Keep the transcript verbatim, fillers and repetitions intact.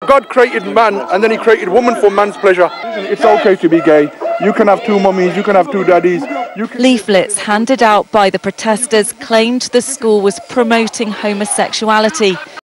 God created man and then he created woman for man's pleasure. It's okay to be gay. You can have two mummies, you can have two daddies. You can... Leaflets handed out by the protesters claimed the school was promoting homosexuality.